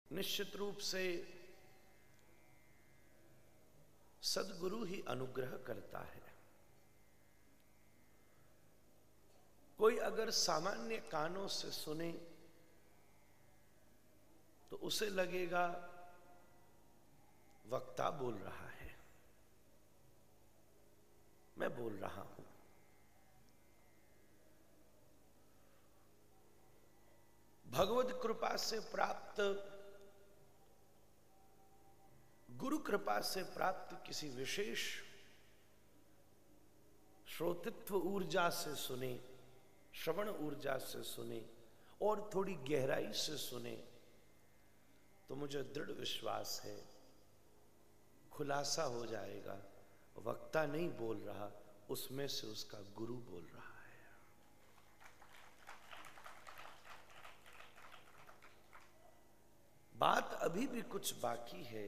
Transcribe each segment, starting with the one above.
निश्चित रूप से सद्गुरु ही अनुग्रह करता है। कोई अगर सामान्य कानों से सुने तो उसे लगेगा वक्ता बोल रहा है, मैं बोल रहा हूं। भगवत कृपा से प्राप्त, गुरु कृपा से प्राप्त किसी विशेष श्रोतित्व ऊर्जा से सुने, श्रवण ऊर्जा से सुने और थोड़ी गहराई से सुने तो मुझे दृढ़ विश्वास है खुलासा हो जाएगा, वक्ता नहीं बोल रहा, उसमें से उसका गुरु बोल रहा है। बात अभी भी कुछ बाकी है,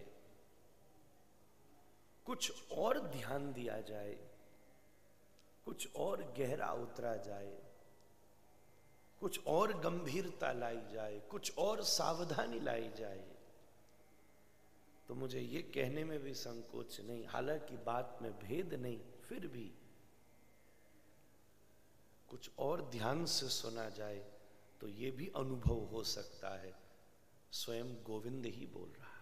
कुछ और ध्यान दिया जाए, कुछ और गहरा उतरा जाए, कुछ और गंभीरता लाई जाए, कुछ और सावधानी लाई जाए, तो मुझे ये कहने में भी संकोच नहीं, हालांकि बात में भेद नहीं, फिर भी कुछ और ध्यान से सुना जाए तो ये भी अनुभव हो सकता है स्वयं गोविंद ही बोल रहा है।